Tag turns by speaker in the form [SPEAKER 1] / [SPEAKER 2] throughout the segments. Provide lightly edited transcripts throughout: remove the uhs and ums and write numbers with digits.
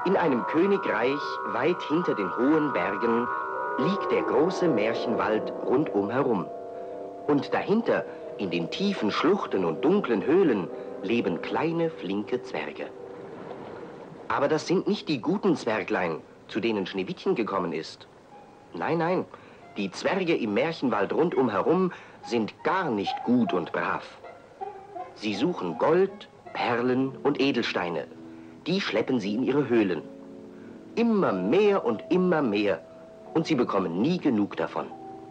[SPEAKER 1] In einem Königreich weit hinter den hohen Bergen liegt der große Märchenwald rundum herum. Und dahinter, in den tiefen Schluchten und dunklen Höhlen, leben kleine, flinke Zwerge. Aber das sind nicht die guten Zwerglein, zu denen Schneewittchen gekommen ist. Nein, nein, die Zwerge im Märchenwald rundum herum sind gar nicht gut und brav. Sie suchen Gold, Perlen und Edelsteine. Die schleppen sie in ihre Höhlen. Immer mehr und immer mehr. Und sie bekommen nie genug davon.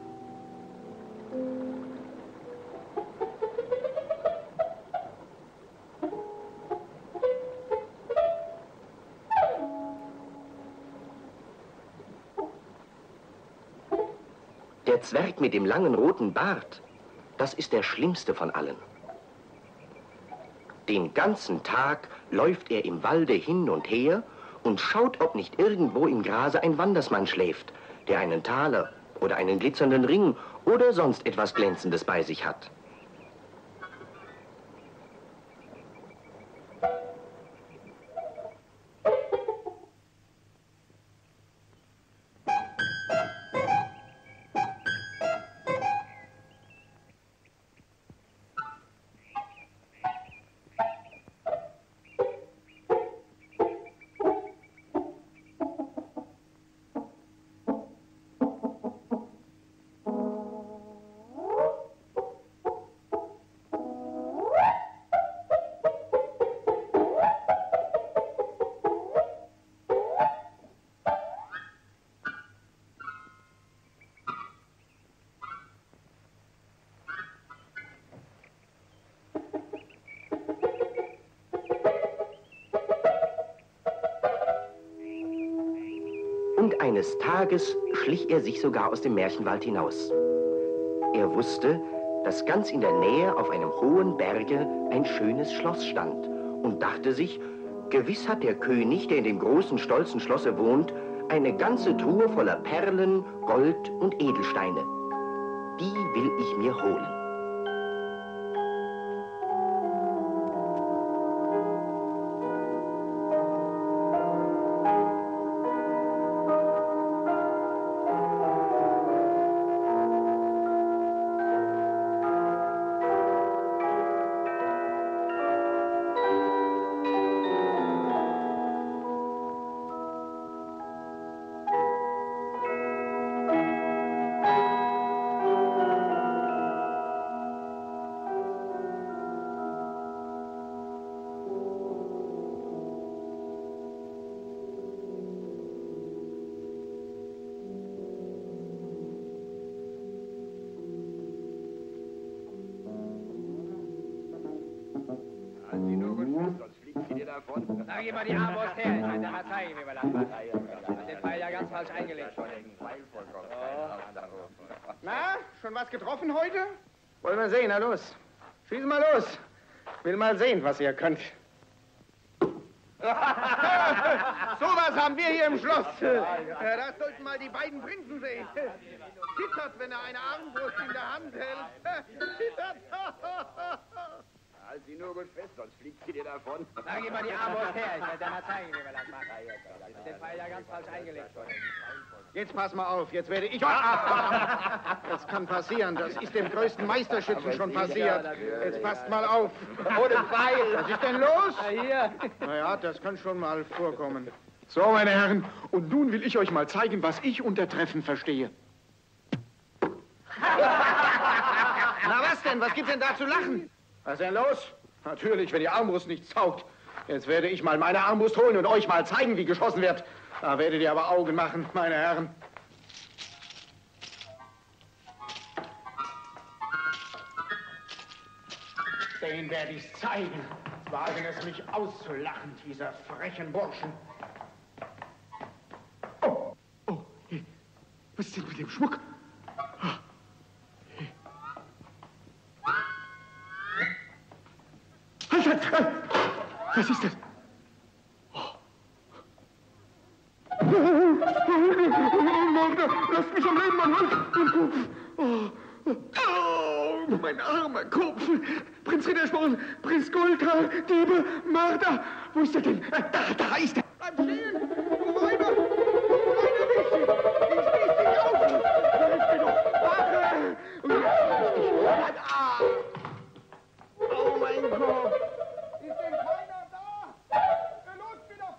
[SPEAKER 1] Der Zwerg mit dem langen roten Bart, das ist der schlimmste von allen. Den ganzen Tag läuft er im Walde hin und her und schaut, ob nicht irgendwo im Grase ein Wandersmann schläft, der einen Taler oder einen glitzernden Ring oder sonst etwas Glänzendes bei sich hat. Und eines Tages schlich er sich sogar aus dem Märchenwald hinaus. Er wusste, dass ganz in der Nähe auf einem hohen Berge ein schönes Schloss stand und dachte sich, gewiss hat der König, der in dem großen, stolzen Schlosse wohnt, eine ganze Truhe voller Perlen, Gold und Edelsteine. Die will ich mir holen.
[SPEAKER 2] Na, gib mal die Armbrust her. Ich meine, da zeige ich mir mal das. Hat den Pfeil ja ganz falsch eingelegt.
[SPEAKER 3] Na, schon was getroffen heute? Wollen wir sehen, na los. Schießen mal los. Will mal sehen, was ihr könnt. Sowas haben wir hier im Schloss. Ja, das sollten mal die beiden Prinzen sehen. Zittert, wenn er eine Armbrust in der Hand hält. Zittert.
[SPEAKER 4] Halt sie nur gut fest, sonst fliegt sie dir davon.
[SPEAKER 2] Na, gib mal die Armbrust her. Ich meine, da zeige ich mir mal das. Hat den Pfeil ja ganz falsch eingelegt.
[SPEAKER 3] Jetzt pass mal auf, jetzt werde ich... Das kann passieren, das ist dem größten Meisterschützen schon passiert. Jetzt passt mal auf.
[SPEAKER 2] Ohne Pfeil.
[SPEAKER 3] Was ist denn los?
[SPEAKER 2] Na, hier.
[SPEAKER 3] Naja, das kann schon mal vorkommen. So, meine Herren, und nun will ich euch mal zeigen, was ich unter Treffen verstehe. Na, was denn? Was gibt's denn da zu lachen? Was ist denn los? Natürlich, wenn die Armbrust nichts taugt. Jetzt werde ich mal meine Armbrust holen und euch mal zeigen, wie geschossen wird. Da werdet ihr aber Augen machen, meine Herren. Den werde ich zeigen. Wagen es mich auszulachen, dieser frechen Burschen. Oh, oh, hey. Was ist denn mit dem Schmuck? Halt! Was ist das? Lasst mich am Leben, Mann! Oh, mein armer Kopf! Prinz Rittersporn, Prinz Goldthal, Diebe, Mörder! Wo ist er denn? Da ist er! Bleib stehen! Du Räuber! Du kleiner Wicht! Ich schließ dich auf! Hilf mir doch! Wache! Und jetzt dich bleib! Ah! Oh mein Gott! Ist denn keiner da? Los wieder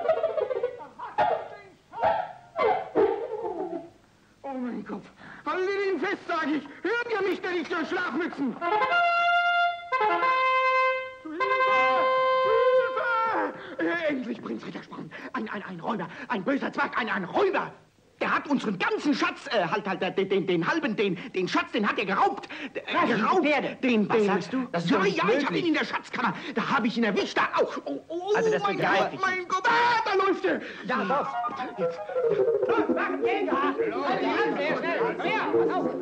[SPEAKER 3] vor! Oh mein Gott! Haltet ihn fest, sag ich! Hört ihr mich denn nicht, ihr Schlafmützen? Zu Hilfe! Endlich, Prinz Rittersporn. Ein Räuber, ein böser Zwerg, ein Räuber. Der hat unseren ganzen Schatz, den halben, den Schatz, den hat er geraubt. Geraubt.
[SPEAKER 1] Was sagst du?
[SPEAKER 3] Das ist ja, ich habe ihn in der Schatzkammer. Da habe ich ihn erwischt. Da auch. Oh,
[SPEAKER 1] Also das
[SPEAKER 3] mein
[SPEAKER 1] begreife
[SPEAKER 3] Gott,
[SPEAKER 1] ich
[SPEAKER 3] mein Gott. Ah, da läuft er.
[SPEAKER 1] Ja, los.
[SPEAKER 3] Jetzt.
[SPEAKER 2] Machen Jäger! Halt die Hand, sehr schnell! Mehr! Pass auf!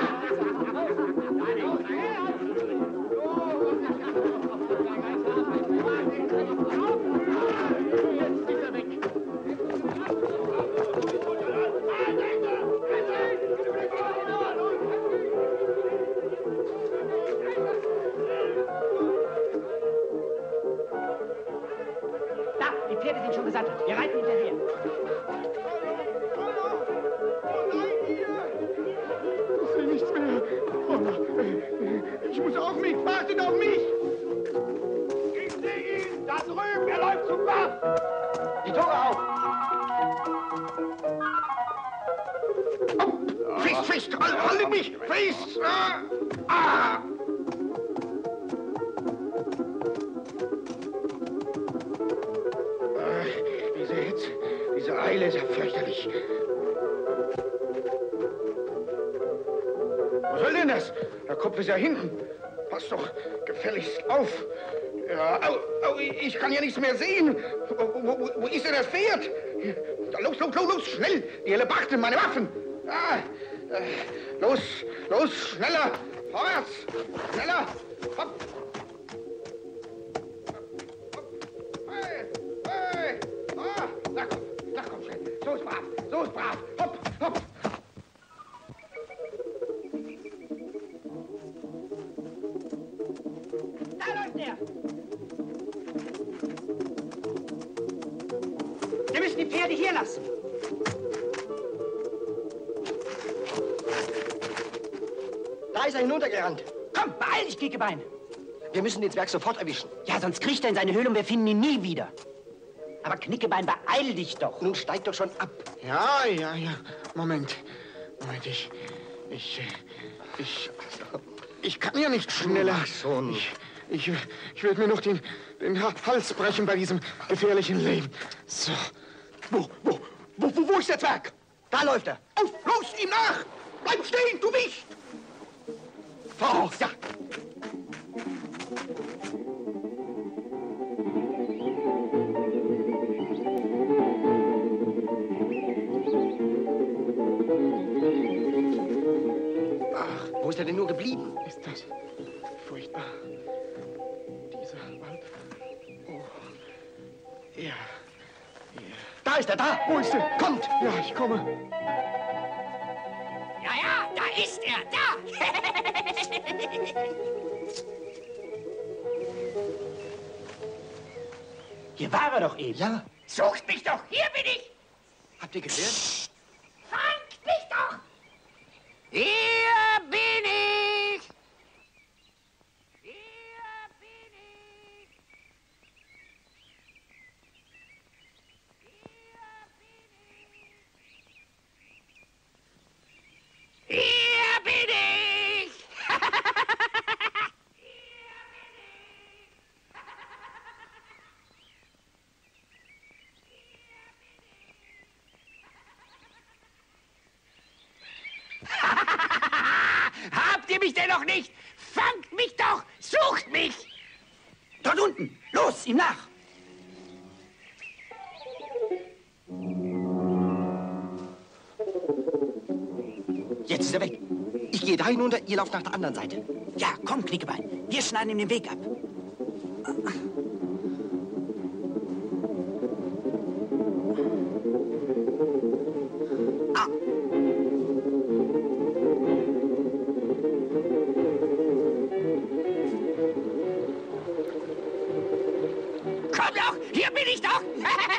[SPEAKER 3] Jetzt ist er weg.
[SPEAKER 2] Da, die Pferde sind schon gesattelt. Wir reiten hinterher.
[SPEAKER 3] Ich sehe nichts mehr. Ich muss auch mit. Wartet auf mich. Ich sehe ihn. Da drüben. Er läuft zum Bach.
[SPEAKER 1] Die Tore auf.
[SPEAKER 3] Fest. Halte mich. Fest. Ah. Diese Hitze, diese Eile ist ja fürchterlich. Was soll denn das? Der Kopf ist ja hinten. Pass doch gefälligst auf. Ja, au, ich kann ja nichts mehr sehen. Wo ist denn das Pferd? Los, schnell. Die Hellebarden, meine Waffen. Ah, los, schneller. Vorwärts. Schneller. Hopp. Hey. Ah, na komm, schnell. So ist brav. Hopp.
[SPEAKER 2] Da läuft er! Wir müssen die Pferde hier lassen.
[SPEAKER 1] Da ist er hinuntergerannt.
[SPEAKER 2] Komm, beeil dich, Kiekebein.
[SPEAKER 1] Wir müssen den Zwerg sofort erwischen.
[SPEAKER 2] Ja, sonst kriecht er in seine Höhle und wir finden ihn nie wieder. Aber Knickebein, beeil dich doch.
[SPEAKER 1] Nun steig doch schon ab.
[SPEAKER 3] Ja. Moment, ich kann ja nicht schneller.
[SPEAKER 1] Ach, schon.
[SPEAKER 3] Ich würde mir noch den Hals brechen bei diesem gefährlichen Leben. So. Wo ist der Zwerg?
[SPEAKER 1] Da läuft er.
[SPEAKER 3] Auf, los, ihm nach! Bleib stehen, du Wicht! Voraus, ja!
[SPEAKER 1] Ach, wo ist er denn nur geblieben?
[SPEAKER 3] Ist das furchtbar. Dieser Wald. Oh. Ja.
[SPEAKER 1] Da ist er, da.
[SPEAKER 3] Wo ist er?
[SPEAKER 1] Kommt.
[SPEAKER 3] Ja, ich komme.
[SPEAKER 2] Ja, da ist er, da! Hier war er doch eben.
[SPEAKER 1] Ja.
[SPEAKER 2] Sucht mich doch, hier bin ich!
[SPEAKER 1] Habt ihr gehört?
[SPEAKER 2] Fangt mich doch! Hier bin ich! Hier bin ich! Hier bin ich! Habt ihr mich denn noch nicht? Fangt mich doch! Sucht mich! Dort unten! Los, ihm nach!
[SPEAKER 1] Jetzt ist er weg. Ich gehe da hinunter, ihr lauft nach der anderen Seite.
[SPEAKER 2] Ja, komm, Knickebein. Wir schneiden ihm den Weg ab. Komm doch, hier bin ich doch.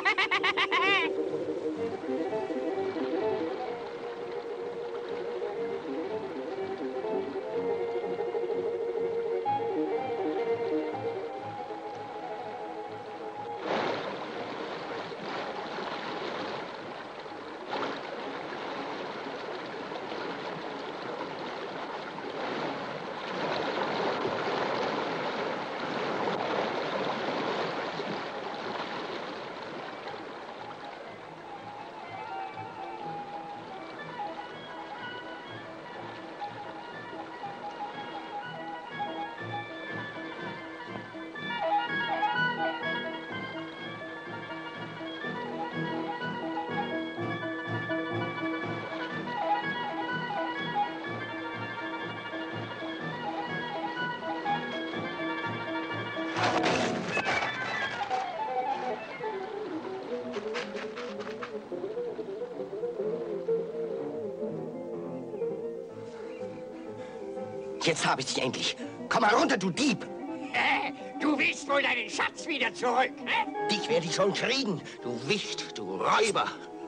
[SPEAKER 1] Jetzt habe ich dich endlich. Komm mal runter, du Dieb.
[SPEAKER 2] Du willst wohl deinen Schatz wieder zurück, ne?
[SPEAKER 1] Dich werde ich schon kriegen, du Wicht, du Räuber.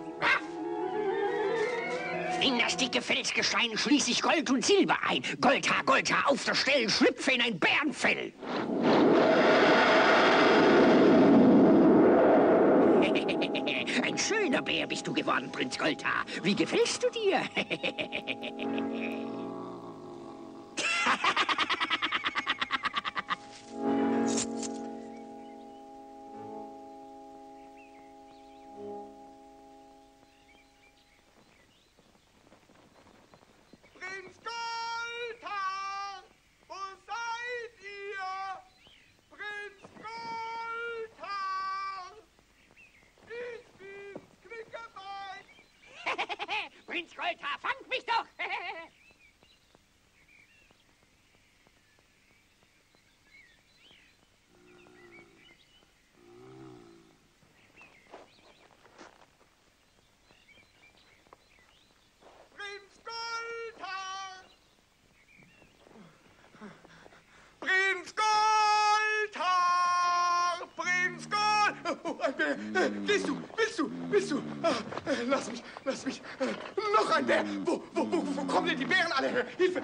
[SPEAKER 2] In das dicke Felsgestein schließe ich Gold und Silber ein. Goldhaar, Goldhaar, auf der Stelle, schlüpfe in ein Bärenfell. Ein schöner Bär bist du geworden, Prinz Goldhaar. Wie gefällst du dir?
[SPEAKER 3] Prinz Goldhaar, wo seid ihr? Prinz Goldhaar, ich bin's, Knickerbein.
[SPEAKER 2] Prinz Goldhaar, fangt mich doch!
[SPEAKER 3] Prinz Goldhaar! Prinz Goldhaar! Prinz Gold... Oh, ein Bär! Willst du? Lass mich. Noch ein Bär! Wo kommen denn die Bären alle her? Hilfe!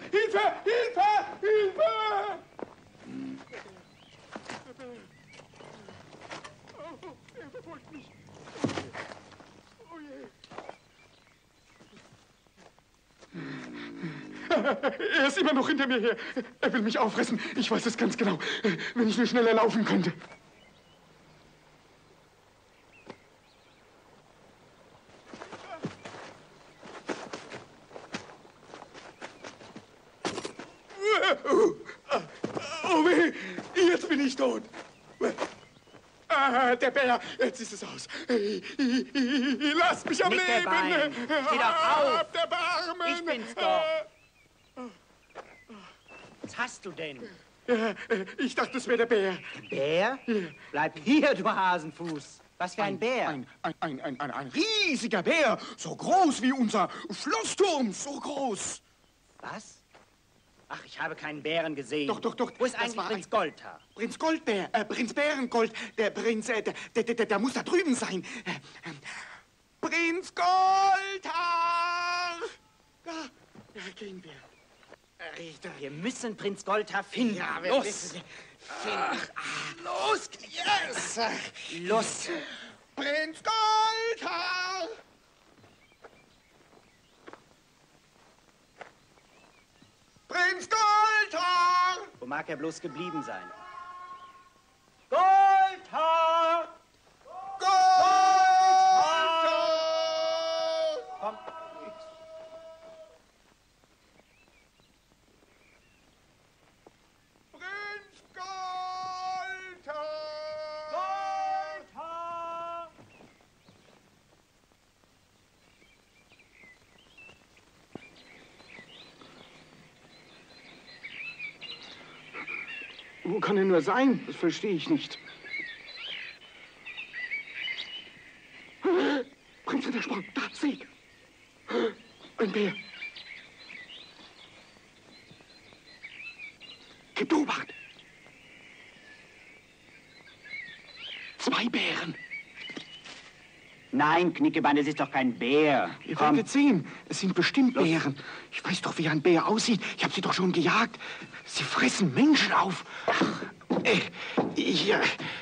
[SPEAKER 3] Oh, er verfolgt mich. Oh je. Er ist immer noch hinter mir her. Er will mich auffressen. Ich weiß es ganz genau. Wenn ich nur schneller laufen könnte. Oh weh, jetzt bin ich tot. Der Bär, jetzt ist es aus. Lass mich am Leben.
[SPEAKER 5] Nickelbein, steh doch auf.
[SPEAKER 3] Habt Erbarmen.
[SPEAKER 5] Ich bin's doch. Was hast du denn?
[SPEAKER 3] Ich dachte, es wäre der Bär.
[SPEAKER 5] Bär? Bleib hier, du Hasenfuß. Was für ein Bär?
[SPEAKER 3] Ein riesiger Bär. So groß wie unser Schlossturm. So groß.
[SPEAKER 5] Was? Ach, ich habe keinen Bären gesehen.
[SPEAKER 3] Doch.
[SPEAKER 5] Wo ist
[SPEAKER 3] Das
[SPEAKER 5] eigentlich
[SPEAKER 3] war
[SPEAKER 5] Prinz Goldhaar?
[SPEAKER 3] Prinz Goldbär, Prinz Bärengold, der Prinz, der muss da drüben sein. Prinz Goldhaar! Da gehen wir. Richter.
[SPEAKER 5] Wir müssen Prinz Goldhaar finden.
[SPEAKER 3] Ja, wir
[SPEAKER 5] Los!
[SPEAKER 3] müssen los, yes!
[SPEAKER 5] Los!
[SPEAKER 3] Prinz Goldhaar! Prinz Goldhaar!
[SPEAKER 5] Wo mag er bloß geblieben sein? Goldhaar!
[SPEAKER 3] Goldhaar!
[SPEAKER 5] Komm.
[SPEAKER 3] Prinz Goldhaar!
[SPEAKER 5] Goldhaar!
[SPEAKER 3] Wo kann er nur sein? Das verstehe ich nicht. Prinz Rittersprung, da, seht. Ein Bär. Gib die Obacht. 2 Bären.
[SPEAKER 5] Nein, Knickebein, das ist doch kein Bär.
[SPEAKER 3] Ihr
[SPEAKER 5] Komm.
[SPEAKER 3] werdet sehen, es sind bestimmt Bären. Ich weiß doch, wie ein Bär aussieht. Ich habe sie doch schon gejagt. Sie fressen Menschen auf. Hier.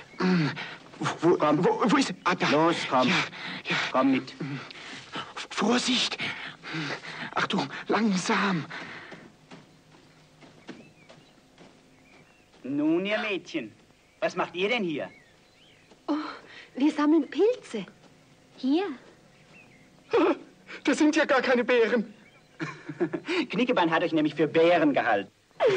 [SPEAKER 3] Wo ist... Ah, da.
[SPEAKER 5] Los, komm.
[SPEAKER 3] Ja, ja.
[SPEAKER 5] Komm mit.
[SPEAKER 3] Vorsicht. Achtung, langsam.
[SPEAKER 5] Nun, ihr Mädchen, was macht ihr denn hier?
[SPEAKER 6] Oh, wir sammeln Pilze. Hier.
[SPEAKER 3] Das sind ja gar keine Bären.
[SPEAKER 5] Knickebein hat euch nämlich für Bären gehalten.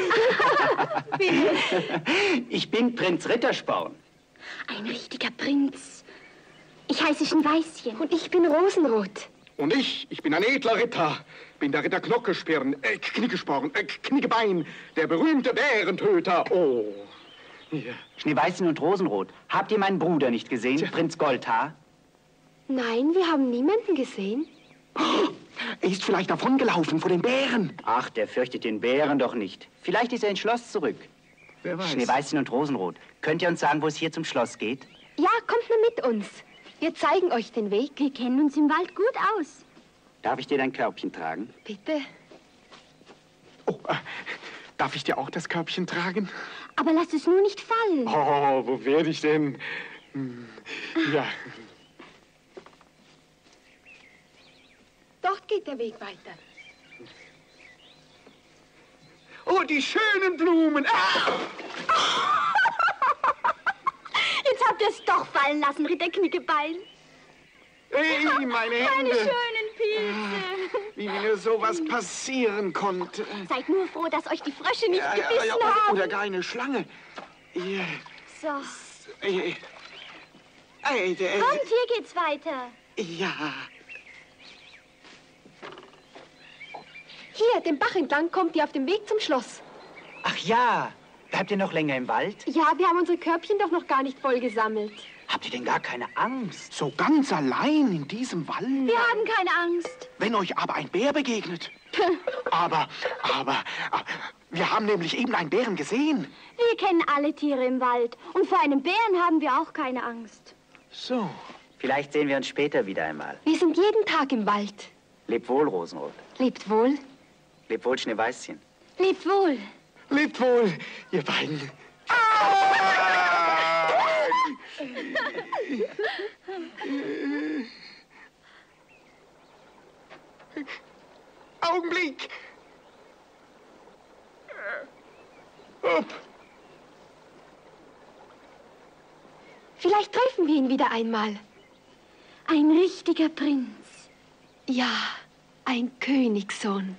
[SPEAKER 5] Ich bin Prinz Rittersporn.
[SPEAKER 6] Ein richtiger Prinz. Ich heiße Schneeweißchen. Und ich bin Rosenrot.
[SPEAKER 3] Und ich bin ein edler Ritter. Bin der Ritter Knockesporn, Knickebein, der berühmte Bärentöter. Oh. Hier.
[SPEAKER 5] Schneeweißchen und Rosenrot. Habt ihr meinen Bruder nicht gesehen,
[SPEAKER 3] Tja.
[SPEAKER 5] Prinz Goldhaar?
[SPEAKER 6] Nein, wir haben niemanden gesehen.
[SPEAKER 3] Er ist vielleicht davongelaufen vor den Bären.
[SPEAKER 5] Ach, der fürchtet den Bären doch nicht. Vielleicht ist er ins Schloss zurück.
[SPEAKER 3] Wer weiß.
[SPEAKER 5] Schneeweißchen und Rosenrot. Könnt ihr uns sagen, wo es hier zum Schloss geht?
[SPEAKER 6] Ja, kommt nur mit uns. Wir zeigen euch den Weg. Wir kennen uns im Wald gut aus.
[SPEAKER 5] Darf ich dir dein Körbchen tragen?
[SPEAKER 6] Bitte.
[SPEAKER 3] Oh, darf ich dir auch das Körbchen tragen?
[SPEAKER 6] Aber lasst es nur nicht fallen.
[SPEAKER 3] Oh, wo werde ich denn? Ja.
[SPEAKER 6] Dort geht der Weg weiter.
[SPEAKER 3] Oh, die schönen Blumen. Ah!
[SPEAKER 6] Jetzt habt ihr es doch fallen lassen, Ritter Knickebein.
[SPEAKER 3] Hey, meine Hände.
[SPEAKER 6] Meine schönen Pilze.
[SPEAKER 3] Wie mir sowas passieren konnte.
[SPEAKER 6] Seid nur froh, dass euch die Frösche nicht gebissen
[SPEAKER 3] oder,
[SPEAKER 6] haben.
[SPEAKER 3] oder gar eine Schlange. Ja.
[SPEAKER 6] So. Kommt, hier geht's weiter.
[SPEAKER 3] Ja.
[SPEAKER 6] Hier, den Bach entlang kommt ihr auf dem Weg zum Schloss.
[SPEAKER 5] Ach ja, bleibt ihr noch länger im Wald?
[SPEAKER 6] Ja, wir haben unsere Körbchen doch noch gar nicht voll gesammelt.
[SPEAKER 5] Habt ihr denn gar keine Angst?
[SPEAKER 3] So ganz allein in diesem Wald.
[SPEAKER 6] Wir haben keine Angst.
[SPEAKER 3] Wenn euch aber ein Bär begegnet. aber, wir haben nämlich eben einen Bären gesehen.
[SPEAKER 6] Wir kennen alle Tiere im Wald. Und vor einem Bären haben wir auch keine Angst.
[SPEAKER 3] So.
[SPEAKER 5] Vielleicht sehen wir uns später wieder einmal.
[SPEAKER 6] Wir sind jeden Tag im Wald.
[SPEAKER 5] Lebt wohl, Rosenrot.
[SPEAKER 6] Lebt wohl.
[SPEAKER 5] Lebt wohl, Schneeweißchen.
[SPEAKER 6] Lebt wohl.
[SPEAKER 3] Lebt wohl, ihr beiden. Augenblick. Upp.
[SPEAKER 6] Vielleicht treffen wir ihn wieder einmal. Ein richtiger Prinz. Ja, ein Königssohn.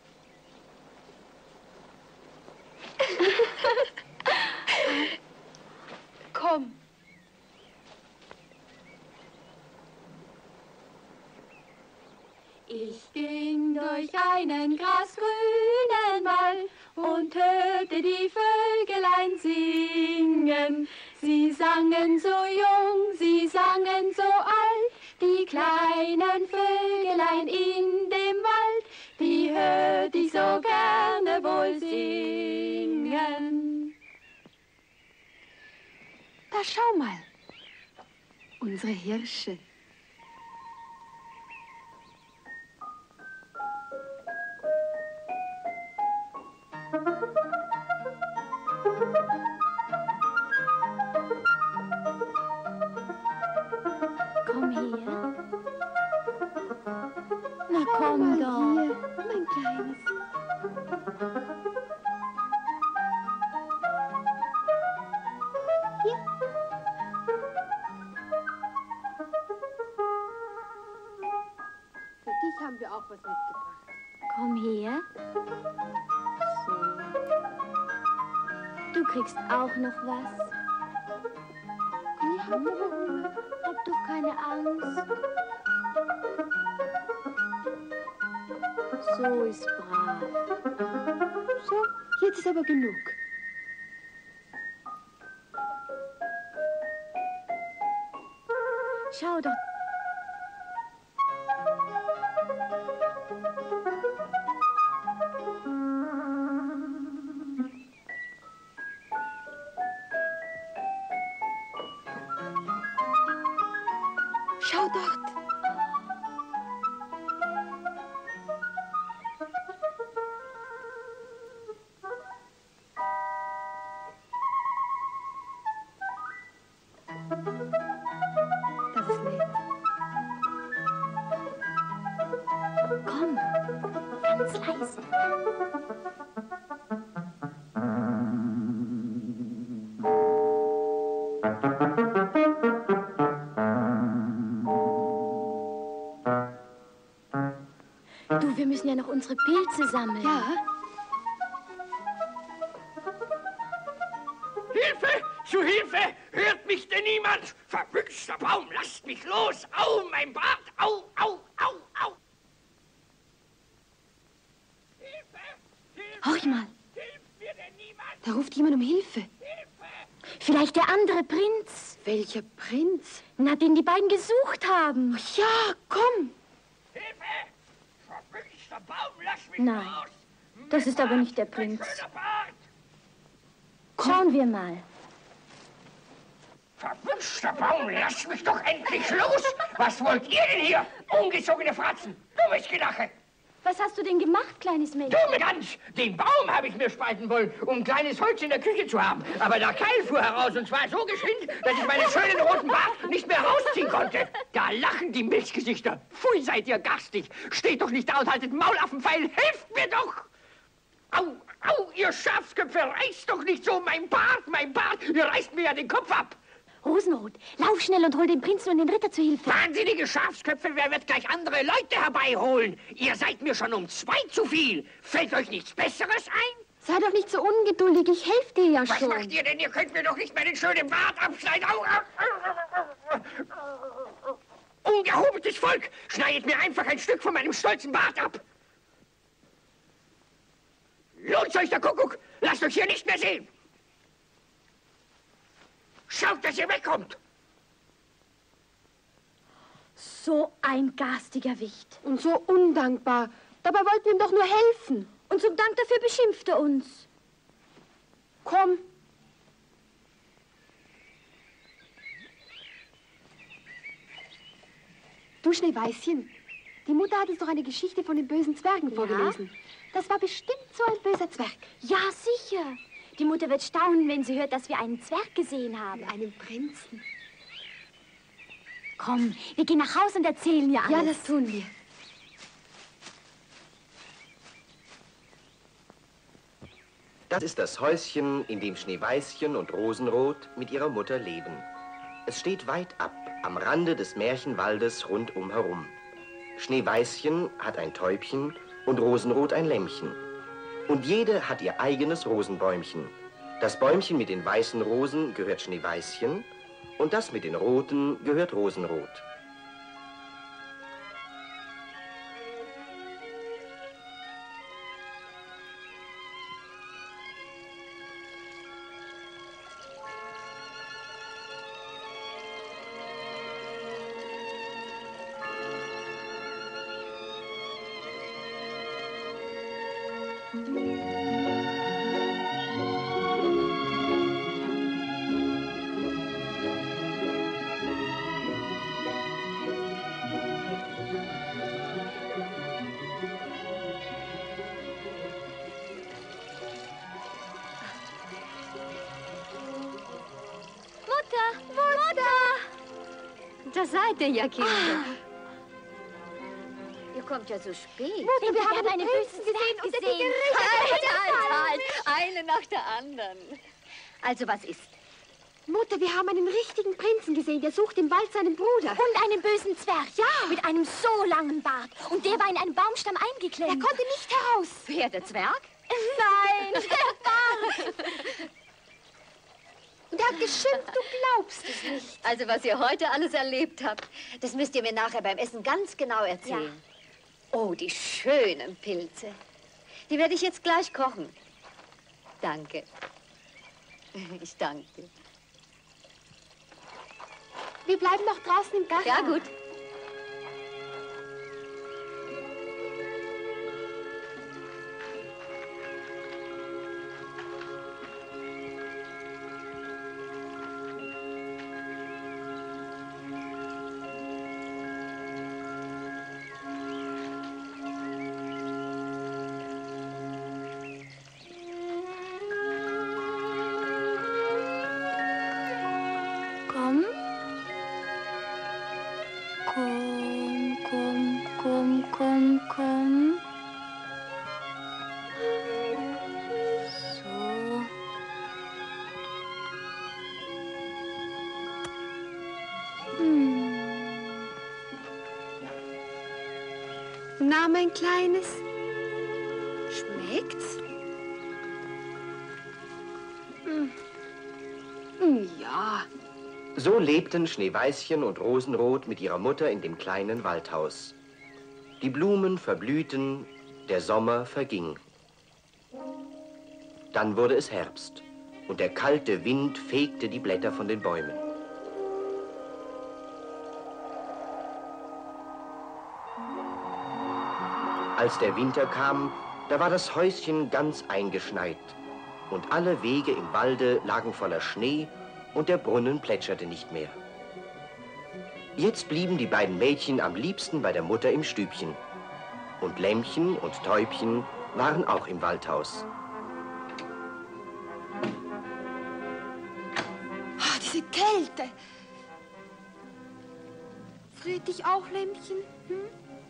[SPEAKER 6] Komm.
[SPEAKER 7] Ich ging durch einen grasgrünen Wald und hörte die Vögelein singen. Sie sangen so jung, sie sangen so alt, die kleinen Vögelein in dem Wald, die hört ich so gerne wohl singen.
[SPEAKER 6] Da schau mal. Unsere Hirsche.
[SPEAKER 7] Komm her. Na komm doch.
[SPEAKER 6] Hier, mein Kleines. Hier. Für dich haben wir auch was mitgebracht.
[SPEAKER 7] Komm her. So. Du kriegst auch noch was.
[SPEAKER 6] Ja,
[SPEAKER 7] Hab doch keine Angst. So ist brav.
[SPEAKER 6] so, jetzt ist aber genug.
[SPEAKER 7] Schau doch.
[SPEAKER 6] Schau dort. Das ist nett.
[SPEAKER 7] Komm, ganz leise. Du, wir müssen ja noch unsere Pilze sammeln.
[SPEAKER 6] Ja.
[SPEAKER 2] Hilfe! Zu Hilfe! Hört mich denn niemand? Verwünschter Baum, lasst mich los! Au, mein Bart! Au, au, au, au! Hilfe! Hilfe!
[SPEAKER 6] Horch mal.
[SPEAKER 2] Hilft mir denn niemand?
[SPEAKER 6] Da ruft jemand um Hilfe.
[SPEAKER 7] Vielleicht der andere Prinz.
[SPEAKER 6] Welcher Prinz?
[SPEAKER 7] Na, den die beiden gesucht haben.
[SPEAKER 6] Ach ja, komm.
[SPEAKER 2] Hilfe! Verwünschter Baum, lasst mich
[SPEAKER 7] Nein,
[SPEAKER 2] los!
[SPEAKER 7] das
[SPEAKER 2] Mein
[SPEAKER 7] ist aber
[SPEAKER 2] Bart,
[SPEAKER 7] nicht der
[SPEAKER 2] mein
[SPEAKER 7] Prinz.
[SPEAKER 2] schöner Bart!
[SPEAKER 7] Schauen wir mal.
[SPEAKER 2] Verwünschter Baum, lasst mich doch endlich los! Was wollt ihr denn hier? Ungezogene Fratzen! Dummes Gelache!
[SPEAKER 7] Was hast du denn gemacht, kleines Mädchen?
[SPEAKER 2] Dumme Gans! Den Baum habe ich mir spalten wollen, um kleines Holz in der Küche zu haben. Aber der Keil fuhr heraus und zwar so geschwind, dass ich meinen schönen roten Bart nicht mehr rausziehen konnte. Da lachen die Milchgesichter. Pfui, seid ihr garstig. Steht doch nicht da und haltet Maulaffenpfeil. Helft mir doch! Au, au, ihr Schafsköpfe, reißt doch nicht so mein Bart, mein Bart. Ihr reißt mir ja den Kopf ab.
[SPEAKER 7] Rosenrot, lauf schnell und hol den Prinzen und den Ritter zu Hilfe.
[SPEAKER 2] Wahnsinnige Schafsköpfe, wer wird gleich andere Leute herbeiholen? Ihr seid mir schon um 2 zu viel. Fällt euch nichts Besseres ein?
[SPEAKER 6] Sei doch nicht so ungeduldig, ich helfe dir ja
[SPEAKER 2] Was
[SPEAKER 6] schon.
[SPEAKER 2] macht ihr denn? Ihr könnt mir doch nicht meinen schönen Bart abschneiden. Au, au, au. Ungehobetes Volk! Schneidet mir einfach ein Stück von meinem stolzen Bart ab. Lohnt euch der Kuckuck! Lasst euch hier nicht mehr sehen! Schaut, dass ihr wegkommt!
[SPEAKER 7] So ein garstiger Wicht.
[SPEAKER 6] Und so undankbar. Dabei wollten wir ihm doch nur helfen.
[SPEAKER 7] Und zum Dank dafür beschimpft er uns.
[SPEAKER 6] Komm. Du Schneeweißchen, die Mutter hat uns doch eine Geschichte von den bösen Zwergen vorgelesen. Das war bestimmt so ein böser Zwerg.
[SPEAKER 7] Ja, sicher. Die Mutter wird staunen, wenn sie hört, dass wir einen Zwerg gesehen haben.
[SPEAKER 6] Einen Prinzen.
[SPEAKER 7] Komm, wir gehen nach Hause und erzählen ihr alles.
[SPEAKER 6] Ja, das tun wir.
[SPEAKER 1] Das ist das Häuschen, in dem Schneeweißchen und Rosenrot mit ihrer Mutter leben. Es steht weit ab, am Rande des Märchenwaldes rundum herum. Schneeweißchen hat ein Täubchen und Rosenrot ein Lämmchen. Und jede hat ihr eigenes Rosenbäumchen. Das Bäumchen mit den weißen Rosen gehört Schneeweißchen und das mit den roten gehört Rosenrot.
[SPEAKER 8] Da seid ihr ja, Kinder. Ihr kommt ja so spät.
[SPEAKER 6] Mutter, wir haben einen Prinzen
[SPEAKER 7] gesehen und
[SPEAKER 6] gesehen.
[SPEAKER 8] Halt, eine nach der anderen. Also, was ist?
[SPEAKER 6] Mutter, wir haben einen richtigen Prinzen gesehen. Der sucht im Wald seinen Bruder.
[SPEAKER 7] Und einen bösen Zwerg. Ja. Mit einem so langen Bart. Und der war in einen Baumstamm eingeklemmt.
[SPEAKER 6] Er konnte nicht heraus.
[SPEAKER 8] Wer, der Zwerg?
[SPEAKER 7] Nein, der Bart.
[SPEAKER 6] Und er hat geschimpft, du glaubst es nicht.
[SPEAKER 8] Also, was ihr heute alles erlebt habt, das müsst ihr mir nachher beim Essen ganz genau erzählen. Ja. Oh, die schönen Pilze. Die werde ich jetzt gleich kochen. Danke. Ich danke.
[SPEAKER 6] Wir bleiben noch draußen im Garten.
[SPEAKER 8] Ja, gut.
[SPEAKER 6] Na, mein Kleines?
[SPEAKER 8] Schmeckt's?
[SPEAKER 6] Ja.
[SPEAKER 1] So lebten Schneeweißchen und Rosenrot mit ihrer Mutter in dem kleinen Waldhaus. Die Blumen verblühten, der Sommer verging. Dann wurde es Herbst und der kalte Wind fegte die Blätter von den Bäumen. Als der Winter kam, da war das Häuschen ganz eingeschneit und alle Wege im Walde lagen voller Schnee und der Brunnen plätscherte nicht mehr. Jetzt blieben die beiden Mädchen am liebsten bei der Mutter im Stübchen. Und Lämmchen und Täubchen waren auch im Waldhaus.
[SPEAKER 6] Oh, diese Kälte. Friert dich auch, Lämmchen? Hm?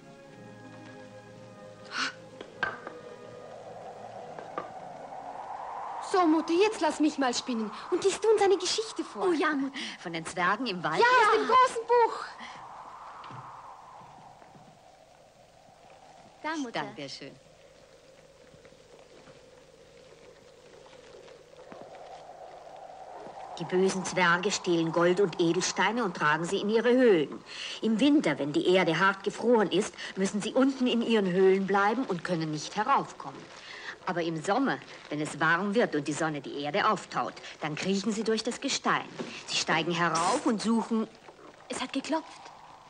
[SPEAKER 6] So, Mutter, jetzt lass mich mal spinnen und liest du uns eine Geschichte vor.
[SPEAKER 8] Oh ja, Mutter. Von den Zwergen im Wald?
[SPEAKER 6] Ja, aus dem großen Buch.
[SPEAKER 8] Da, Mutter. Dankeschön. Die bösen Zwerge stehlen Gold und Edelsteine und tragen sie in ihre Höhlen. Im Winter, wenn die Erde hart gefroren ist, müssen sie unten in ihren Höhlen bleiben und können nicht heraufkommen. Aber im Sommer, wenn es warm wird und die Sonne die Erde auftaut, dann kriechen sie durch das Gestein. Sie steigen herauf und suchen...
[SPEAKER 6] Es hat geklopft.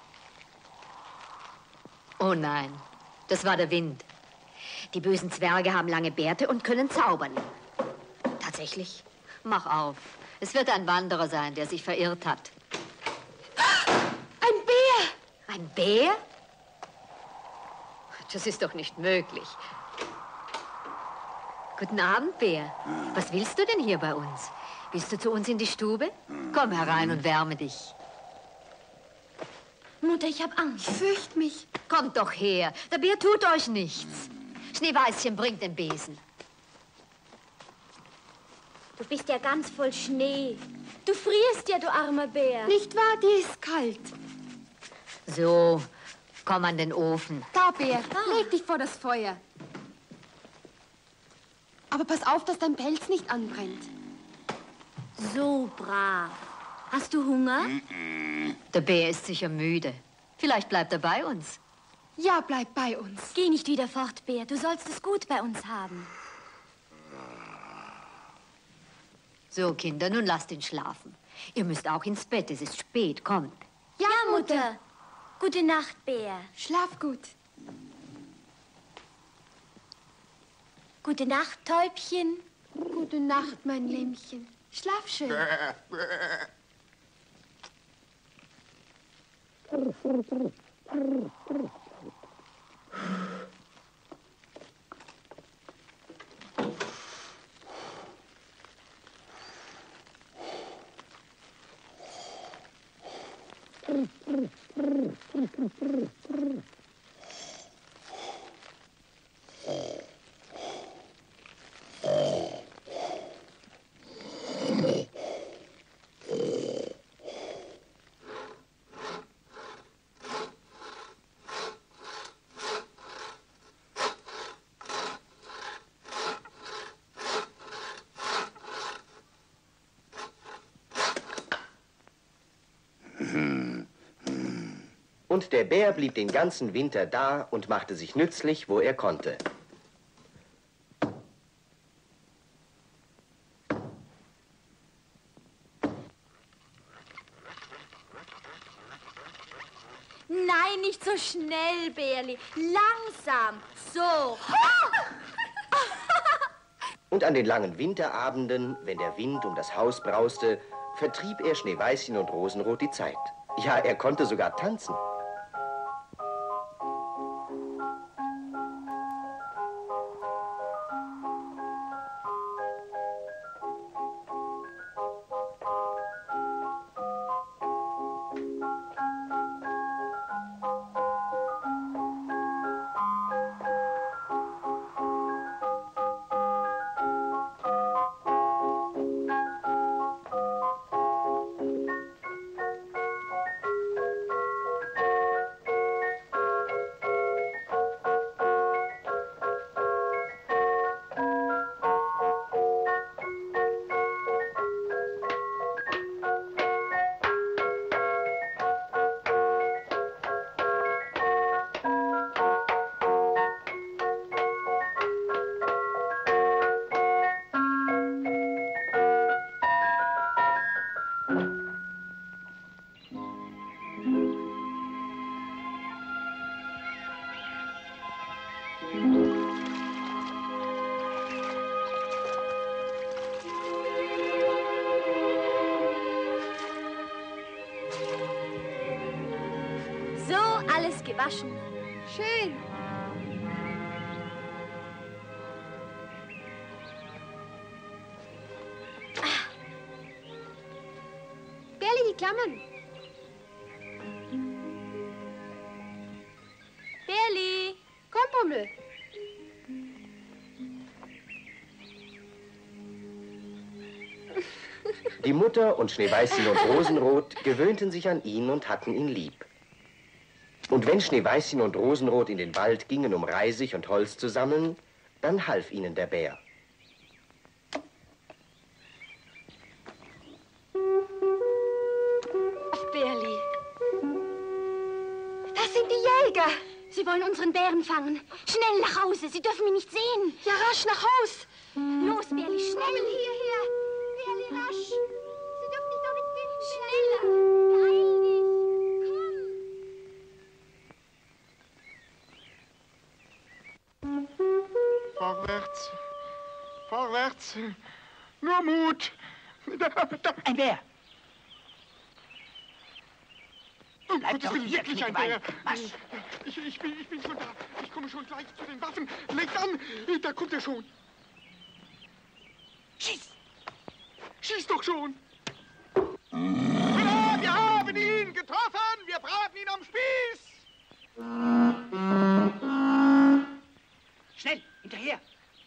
[SPEAKER 8] Oh nein, das war der Wind. Die bösen Zwerge haben lange Bärte und können zaubern. Tatsächlich? Mach auf. Es wird ein Wanderer sein, der sich verirrt hat.
[SPEAKER 6] Ein Bär!
[SPEAKER 8] Ein Bär? Das ist doch nicht möglich. Guten Abend, Bär. Was willst du denn hier bei uns? Willst du zu uns in die Stube? Komm herein und wärme dich.
[SPEAKER 6] Mutter, ich habe Angst. Ich fürchte mich.
[SPEAKER 8] Kommt doch her. Der Bär tut euch nichts. Schneeweißchen bringt den Besen.
[SPEAKER 7] Du bist ja ganz voll Schnee. Du frierst ja, du armer Bär.
[SPEAKER 6] Nicht wahr? Dir ist kalt.
[SPEAKER 8] So, komm an den Ofen.
[SPEAKER 6] Da, Bär, leg dich vor das Feuer. Aber pass auf, dass dein Pelz nicht anbrennt.
[SPEAKER 7] So brav. Hast du Hunger?
[SPEAKER 8] Der Bär ist sicher müde. Vielleicht bleibt er bei uns.
[SPEAKER 6] Ja, bleib bei uns.
[SPEAKER 7] Geh nicht wieder fort, Bär. Du sollst es gut bei uns haben.
[SPEAKER 8] So, Kinder, nun lasst ihn schlafen. Ihr müsst auch ins Bett, es ist spät, kommt.
[SPEAKER 7] Ja, Mutter. Gute Nacht, Bär.
[SPEAKER 6] Schlaf gut.
[SPEAKER 7] Gute Nacht, Täubchen.
[SPEAKER 6] Gute Nacht, mein Lämmchen. Schlaf schön.
[SPEAKER 1] Und der Bär blieb den ganzen Winter da und machte sich nützlich, wo er konnte.
[SPEAKER 7] Nein, nicht so schnell, Bärli. Langsam. So.
[SPEAKER 1] Und an den langen Winterabenden, wenn der Wind um das Haus brauste, vertrieb er Schneeweißchen und Rosenrot die Zeit. Ja, er konnte sogar tanzen.
[SPEAKER 6] alles gewaschen.
[SPEAKER 7] Schön. Berli, die Klammern.
[SPEAKER 6] Berli!
[SPEAKER 7] Komm, Pummel.
[SPEAKER 1] Die Mutter und Schneeweißchen und Rosenrot gewöhnten sich an ihn und hatten ihn lieb. Und wenn Schneeweißchen und Rosenrot in den Wald gingen, um Reisig und Holz zu sammeln, dann half ihnen der Bär.
[SPEAKER 6] Berli. Das sind die Jäger. Sie wollen unseren Bären fangen. Schnell nach Hause. Sie dürfen mich nicht sehen. Ja, rasch nach Haus. Los, Berli, schnell. Hierher. Berli, rasch. Sie dürfen dich doch nicht finden. Schneller. Beeil dich. Komm.
[SPEAKER 3] Vorwärts. Vorwärts. Nur Mut.
[SPEAKER 2] Ein Bär.
[SPEAKER 3] Bleib doch
[SPEAKER 2] hier,
[SPEAKER 3] wirklich ein Bär.
[SPEAKER 2] Was?
[SPEAKER 3] Ich bin schon da. Ich komme schon gleich zu den Waffen. Legt an. Da kommt er schon.
[SPEAKER 2] Schieß!
[SPEAKER 3] Schieß doch schon. Ja, wir haben ihn getroffen. Wir braten ihn am Spieß.
[SPEAKER 2] Schnell, hinterher!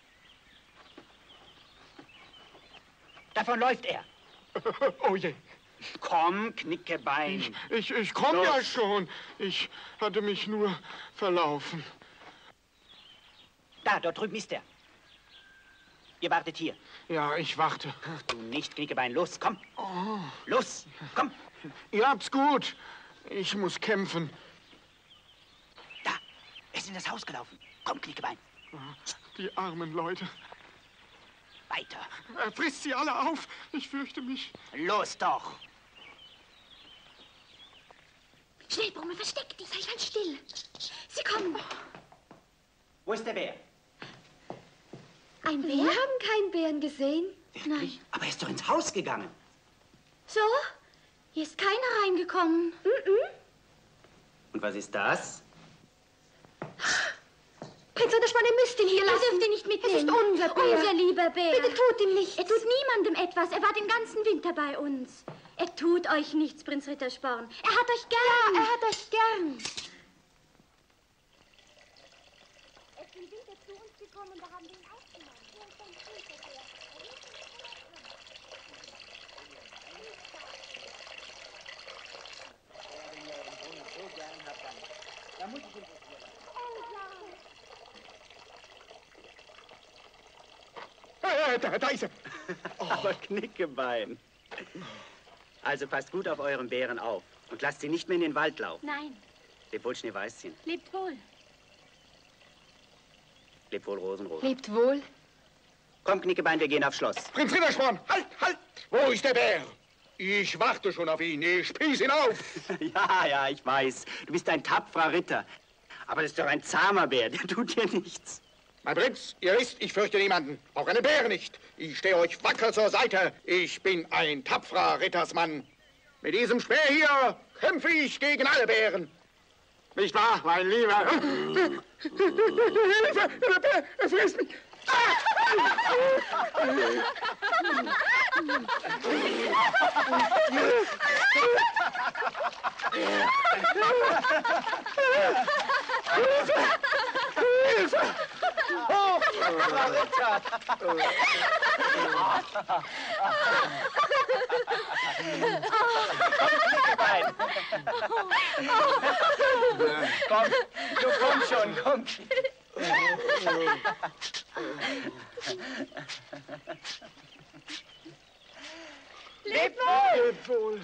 [SPEAKER 2] Davon läuft er.
[SPEAKER 3] Oh je.
[SPEAKER 2] Komm, Knickebein.
[SPEAKER 3] Ich komme ja schon. Ich hatte mich nur verlaufen.
[SPEAKER 2] Da, dort drüben ist er. Ihr wartet hier.
[SPEAKER 3] Ja, ich warte.
[SPEAKER 2] Ach, du nicht, Knickebein. Los, komm.
[SPEAKER 3] Oh.
[SPEAKER 2] Los, komm.
[SPEAKER 3] Ihr habt's gut. Ich muss kämpfen.
[SPEAKER 2] Da, er ist in das Haus gelaufen. Komm, Knickebein.
[SPEAKER 3] Die armen Leute.
[SPEAKER 2] Weiter.
[SPEAKER 3] Er frisst sie alle auf. Ich fürchte mich.
[SPEAKER 2] Los doch.
[SPEAKER 6] Schnell, Brummel, versteck dich. Sei ganz still. Sie kommen.
[SPEAKER 2] Wo ist der Bär?
[SPEAKER 6] Ein Bär?
[SPEAKER 7] Wir haben keinen Bären gesehen.
[SPEAKER 2] Wirklich? Nein. Aber er ist doch ins Haus gegangen.
[SPEAKER 6] So? Hier ist keiner reingekommen.
[SPEAKER 2] Und was ist das?
[SPEAKER 7] Prinz Unterspann, ihr müsst ihn hier lassen.
[SPEAKER 6] Ihr dürft ihn nicht mitnehmen.
[SPEAKER 7] Es ist unser Bär.
[SPEAKER 6] Unser lieber Bär.
[SPEAKER 7] Bitte tut ihm nichts.
[SPEAKER 6] Er tut niemandem etwas. Er war den ganzen Winter bei uns. Er tut euch nichts, Prinz Rittersporn. Er hat euch gern.
[SPEAKER 7] Ja, er hat euch gern.
[SPEAKER 6] Er ist im Winter zu uns gekommen und da haben wir ihn aufgenommen. Hier ist ein süßer Bär.
[SPEAKER 2] Da muss ich ihn
[SPEAKER 3] Da ist er.
[SPEAKER 2] Aber Knickebein. Also passt gut auf euren Bären auf und lasst sie nicht mehr in den Wald laufen.
[SPEAKER 6] Nein,
[SPEAKER 2] Leb wohl, Schneeweißchen.
[SPEAKER 6] lebt wohl.
[SPEAKER 2] Leb wohl, Rosenrot.
[SPEAKER 7] Lebt wohl.
[SPEAKER 2] Komm, Knickebein, wir gehen aufs Schloss.
[SPEAKER 3] Prinz Rittersporn, halt, halt! Wo ist der Bär? Ich warte schon auf ihn. Ich spieß ihn auf.
[SPEAKER 2] Ja, ich weiß. Du bist ein tapferer Ritter. Aber das ist doch ein zahmer Bär, der tut dir nichts.
[SPEAKER 3] Mein Prinz, ihr wisst, ich fürchte niemanden. Auch einen Bär nicht. Ich stehe euch wacker zur Seite. Ich bin ein tapferer Rittersmann. Mit diesem Speer hier kämpfe ich gegen alle Bären. Nicht wahr, mein Lieber? Hilfe! Der Bär, er frisst mich! Hilfe!
[SPEAKER 2] Oh, Ritter! Komm, du komm schon, komm.
[SPEAKER 3] Leb wohl! Leb wohl!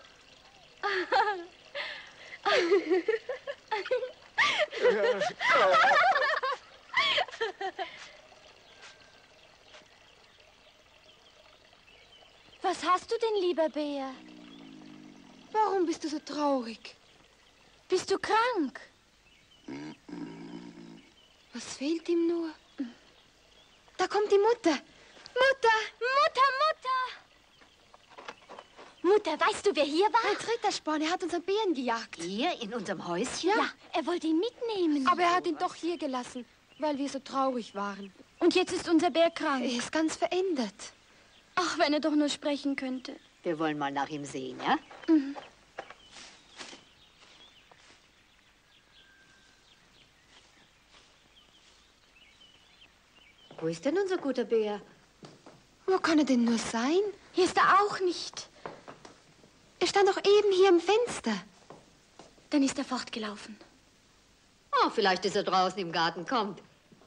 [SPEAKER 6] Was hast du denn, lieber Bär?
[SPEAKER 7] Warum bist du so traurig?
[SPEAKER 6] Bist du krank?
[SPEAKER 7] Was fehlt ihm nur? Da kommt die Mutter. Mutter!
[SPEAKER 6] Mutter, Mutter! Mutter, weißt du, wer hier war?
[SPEAKER 9] Als Rittersporn, er hat unseren Bären gejagt.
[SPEAKER 8] Hier in unserem Häuschen?
[SPEAKER 6] Ja, er wollte ihn mitnehmen.
[SPEAKER 9] Aber er hat ihn doch hier gelassen, weil wir so traurig waren.
[SPEAKER 6] Und jetzt ist unser Bär krank.
[SPEAKER 9] Er ist ganz verändert.
[SPEAKER 6] Ach, wenn er doch nur sprechen könnte.
[SPEAKER 8] Wir wollen mal nach ihm sehen, ja?
[SPEAKER 6] Mhm.
[SPEAKER 8] Wo ist denn unser guter Bär?
[SPEAKER 9] Wo kann er denn nur sein?
[SPEAKER 6] Hier ist er auch nicht.
[SPEAKER 9] Er stand doch eben hier im Fenster.
[SPEAKER 6] Dann ist er fortgelaufen.
[SPEAKER 8] Oh, vielleicht ist er draußen im Garten. Kommt.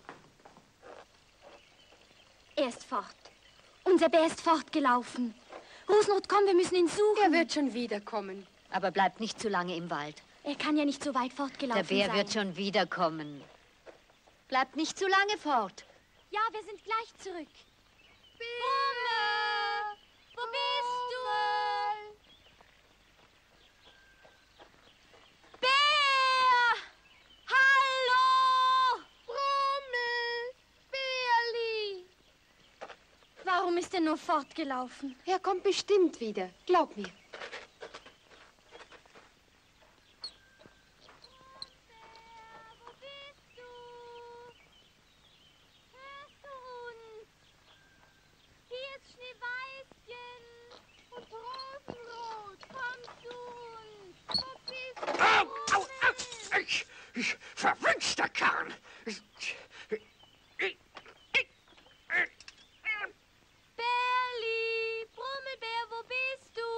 [SPEAKER 6] Er ist fort. Unser Bär ist fortgelaufen. Rosenrot, komm, wir müssen ihn suchen.
[SPEAKER 9] Er wird schon wiederkommen.
[SPEAKER 8] Aber bleibt nicht zu lange im Wald.
[SPEAKER 6] Er kann ja nicht so weit fortgelaufen
[SPEAKER 8] Der Bär
[SPEAKER 6] sein.
[SPEAKER 8] wird schon wiederkommen. Bleibt nicht zu lange fort.
[SPEAKER 6] Ja, wir sind gleich zurück. Brumme! Wo bist du? Bär! Hallo!
[SPEAKER 9] Brummel! Bärli!
[SPEAKER 6] Warum ist er nur fortgelaufen?
[SPEAKER 9] Er kommt bestimmt wieder. Glaub mir.
[SPEAKER 2] Verwünschter Karl!
[SPEAKER 6] Bärli, Brummelbär, wo bist du?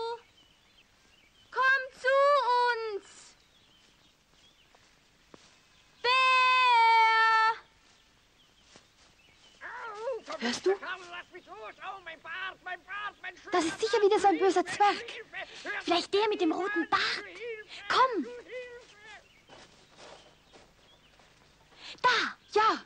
[SPEAKER 6] Komm zu uns! Bär!
[SPEAKER 9] Hörst du?
[SPEAKER 2] Lass mich los! Oh, mein Bart, mein Bart, mein Schöner
[SPEAKER 9] Das ist sicher wieder so ein böser Zwerg.
[SPEAKER 6] Vielleicht der mit dem roten Bart. Komm! Da!
[SPEAKER 9] Ja!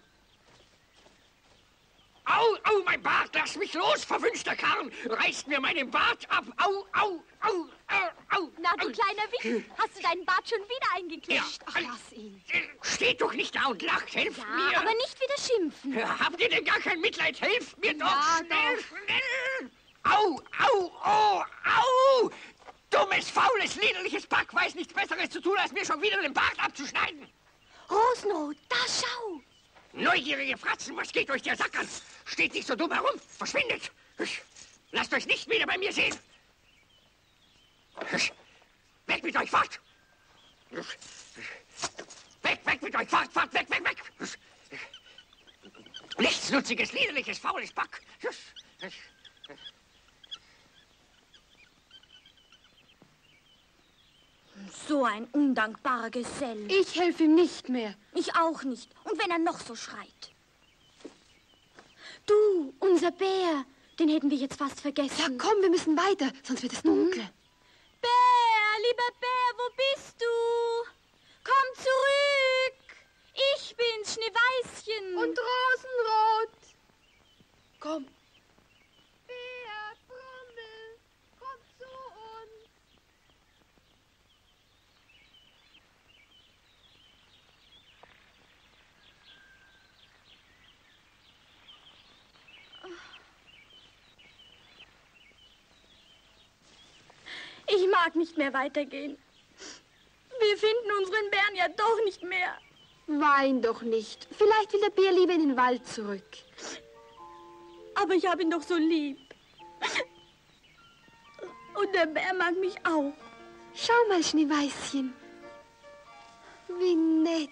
[SPEAKER 2] Au, au, mein Bart, lass mich los, verwünschter Karl! Reißt mir meinen Bart ab! Au, au, au, au, au!
[SPEAKER 6] Na, du kleiner Wicht, hast du deinen Bart schon wieder
[SPEAKER 2] Ja,
[SPEAKER 6] eingeklemmt?
[SPEAKER 9] Ach, lass ihn.
[SPEAKER 2] Steht doch nicht da und lacht, helft
[SPEAKER 6] Ja,
[SPEAKER 2] mir!
[SPEAKER 6] aber nicht wieder schimpfen.
[SPEAKER 2] Habt ihr denn gar kein Mitleid? Helft mir doch!
[SPEAKER 9] Ja,
[SPEAKER 2] Schnell, schnell! Au, au, oh, au! Dummes, faules, liederliches Pack weiß nichts Besseres zu tun, als mir schon wieder den Bart abzuschneiden!
[SPEAKER 6] Rosenrot, da schau!
[SPEAKER 2] Neugierige Fratzen, was geht euch der Sack an? Steht nicht so dumm herum, verschwindet! Lasst euch nicht wieder bei mir sehen! Weg mit euch, fort! Weg, weg mit euch, fort, fort, weg, weg, weg! Nichtsnutziges, liederliches, faules Pack!
[SPEAKER 6] So ein undankbarer Gesell.
[SPEAKER 9] Ich helfe ihm nicht mehr.
[SPEAKER 6] Ich auch nicht. Und wenn er noch so schreit. Du, unser Bär, den hätten wir jetzt fast vergessen.
[SPEAKER 9] Ja, komm, wir müssen weiter, sonst wird es dunkel.
[SPEAKER 6] Bär, lieber Bär, wo bist du? Komm zurück. Ich bin's, Schneeweißchen.
[SPEAKER 9] Und Rosenrot. Komm. Bär, Brummel, komm zu uns.
[SPEAKER 6] Ich mag nicht mehr weitergehen. Wir finden unseren Bären ja doch nicht mehr.
[SPEAKER 9] Wein doch nicht. Vielleicht will der Bär lieber in den Wald zurück.
[SPEAKER 6] Aber ich habe ihn doch so lieb. Und der Bär mag mich auch.
[SPEAKER 9] Schau mal, Schneeweißchen. Wie nett.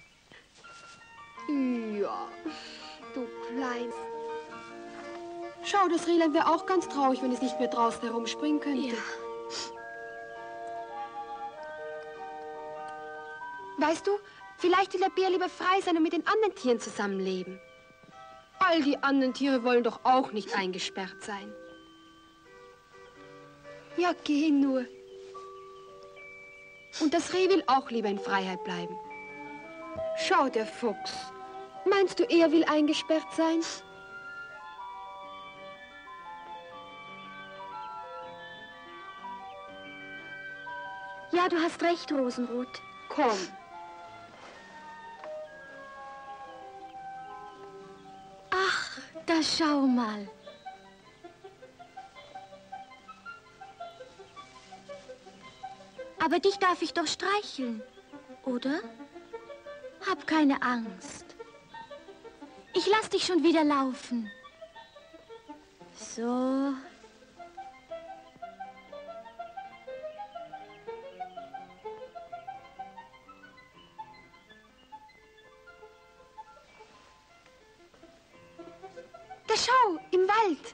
[SPEAKER 9] Ja, du Klein. Schau, das Rehlein wäre auch ganz traurig, wenn es nicht mehr draußen herumspringen könnte.
[SPEAKER 6] Ja.
[SPEAKER 9] Weißt du, vielleicht will der Bär lieber frei sein und mit den anderen Tieren zusammenleben. All die anderen Tiere wollen doch auch nicht eingesperrt sein. Ja, geh nur. Und das Reh will auch lieber in Freiheit bleiben. Schau, der Fuchs. Meinst du, er will eingesperrt sein?
[SPEAKER 6] Ja, du hast recht, Rosenrot.
[SPEAKER 9] Komm.
[SPEAKER 6] Ach, da schau mal. Aber dich darf ich doch streicheln, oder? Hab keine Angst. Ich lass dich schon wieder laufen. So.
[SPEAKER 9] Da schau, im Wald.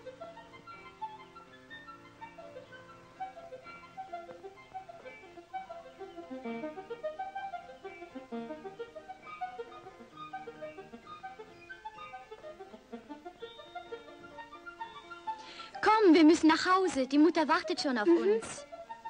[SPEAKER 6] Komm, wir müssen nach Hause. Die Mutter wartet schon auf uns.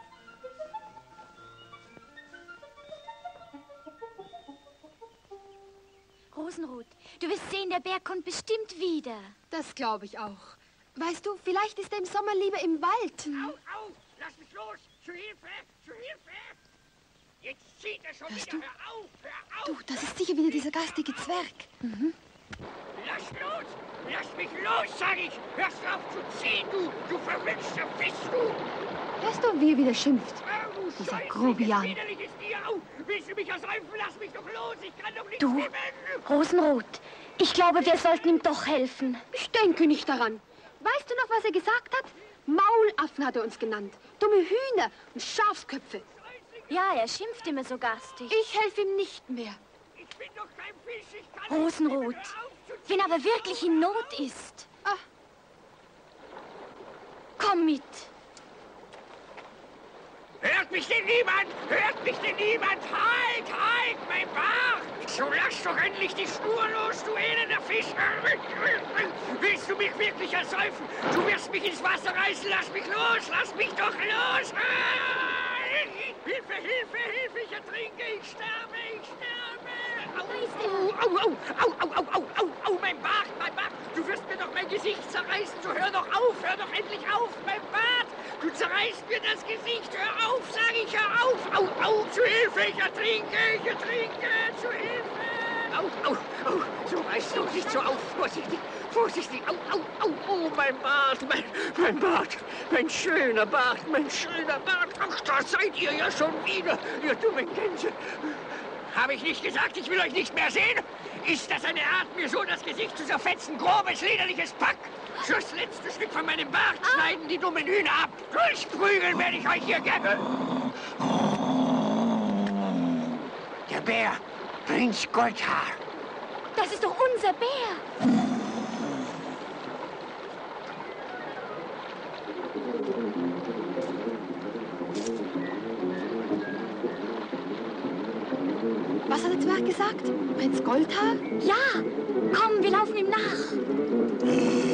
[SPEAKER 6] Rosenrot, du wirst sehen, der Bär kommt bestimmt wieder.
[SPEAKER 9] Das glaube ich auch. Weißt du, vielleicht ist er im Sommer lieber im Wald.
[SPEAKER 2] Au, au, lass mich los! Zu Hilfe! Zu Hilfe! Jetzt zieht er schon
[SPEAKER 9] Hörst
[SPEAKER 2] wieder!
[SPEAKER 9] du?
[SPEAKER 2] Hör auf! Hör auf!
[SPEAKER 9] Du, das ist sicher wieder dieser garstige Zwerg.
[SPEAKER 2] Lass los! Lass mich los, sag ich! Hörst du auf zu ziehen, du verwünschter Fisch, du!
[SPEAKER 9] Hörst du, wie er wieder schimpft?
[SPEAKER 2] Oh,
[SPEAKER 9] Dieser
[SPEAKER 2] Scheiße,
[SPEAKER 9] Grobian.
[SPEAKER 2] das widerliches Tier! Au! Willst du mich ersäufen? Lass mich doch los! Ich kann doch nicht
[SPEAKER 6] Du,
[SPEAKER 2] schwimmen!
[SPEAKER 6] Rosenrot, ich glaube, wir sollten ihm doch helfen.
[SPEAKER 9] Ich denke nicht daran. Weißt du noch, was er gesagt hat? Maulaffen hat er uns genannt. Dumme Hühner und Schafsköpfe.
[SPEAKER 6] Ja, er schimpft immer so garstig.
[SPEAKER 9] Ich helfe ihm nicht mehr.
[SPEAKER 2] Ich bin doch kein Fisch! Ich kann
[SPEAKER 6] Rosenrot,
[SPEAKER 2] nicht mehr. Hör auf zu
[SPEAKER 6] wenn er aber wirklich in Not ist.
[SPEAKER 9] Ah.
[SPEAKER 6] Komm mit.
[SPEAKER 2] Hört mich denn niemand? Hört mich denn niemand? Halt, halt, mein Bart! So lass doch endlich die Schnur los, du elender Fisch! Willst du mich wirklich ersäufen? Du wirst mich ins Wasser reißen! Lass mich los! Lass mich doch los! Hilfe, Hilfe, Hilfe! Ich ertrinke! Ich sterbe! Ich sterbe! Au, au, au, au, au, au, au, au, mein Bart, mein Bart! Du wirst mir doch mein Gesicht zerreißen! So hör doch endlich auf, mein Bart! Du zerreißt mir das Gesicht! Hör auf, sag ich, hör auf! Au, au, zu Hilfe! Ich ertrinke! Zu Hilfe! Au, au, au! So reißt du nicht so auf! Vorsichtig! Vorsichtig! Au, au, au! Oh, mein Bart! Mein Bart! Mein schöner Bart! Mein schöner Bart! Ach, da seid ihr ja schon wieder, ihr dummen Gänse! Habe ich nicht gesagt, ich will euch nicht mehr sehen? Ist das eine Art, mir so das Gesicht zu zerfetzen? Grobes, lederliches Pack! Das letzte Stück von meinem Bart schneiden die dummen Hühner ab! Durchprügeln werde ich euch hier gerne! Der Bär! Prinz Goldhaar!
[SPEAKER 6] Das ist doch unser Bär.
[SPEAKER 9] Was hat der Zwerg gesagt? Prinz Goldhaar?
[SPEAKER 6] Ja, komm, wir laufen ihm nach.